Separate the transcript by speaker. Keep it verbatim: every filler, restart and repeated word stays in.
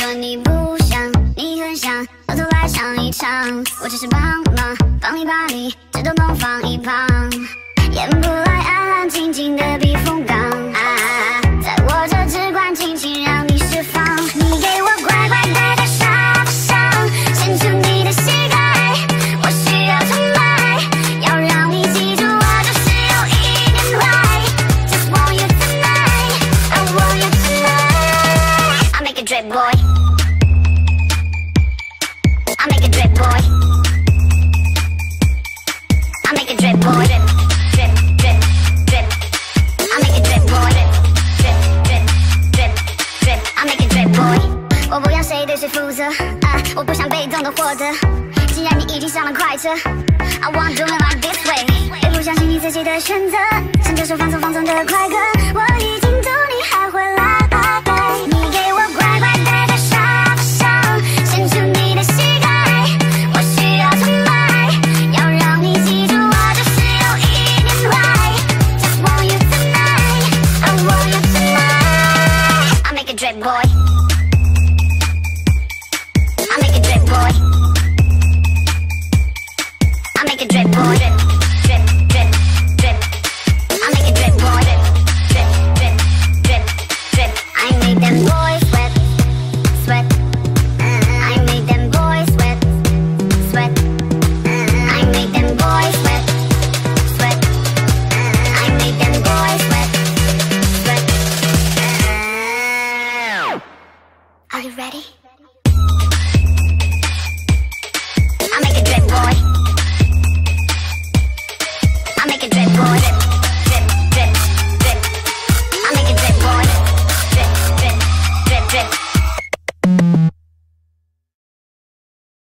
Speaker 1: 说你不想，你很想，到头来上一场。我只是帮忙，帮你把理智都弄放一旁，演不来安安静静的避风港。啊，在我这只管轻轻让你释放，你给我乖乖待在沙发上，伸出你的膝盖，我需要崇拜，要让你记住我就是有一点坏。Just want you tonight, I want you tonight. I make a drip boy, I make a drip boy, I make a drip boy, drip, drip, drip, drip. I make a drip boy, drip, drip, drip, drip. I make a drip boy. 我不要谁对谁负责，啊，我不想被动的获得。既然你已经上了快车 ，I want to do it like this way。也不相信你自己的选择，唱这首放松放纵的快歌，我已经懂你还会来。你给我乖乖待在沙发上，伸出你的膝盖，我需要崇拜，要让你记住我就是有一点坏。Just want you tonight, I want you tonight. I make a drip boy, I make a drip boy, I make a drip boy, drip, drip, drip, drip. I make a drip boy, drip, drip, drip, drip, drip. I make them boys sweat, sweat. I make them boys sweat, sweat. I make them boys sweat, sweat. I make them boys sweat, sweat. Are you ready? I make a drip boy, I make a drip boy.